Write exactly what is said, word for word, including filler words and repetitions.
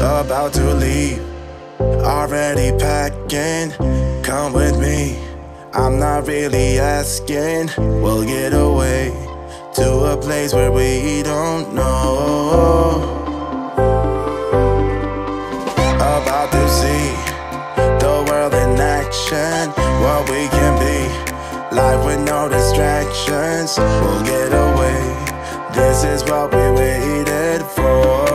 about to leave, already packing. Come with me, I'm not really asking. We'll get away to a place where we don't know. About to see the world in action, what we can be, life with no distractions. We'll get away, this is what we waited for.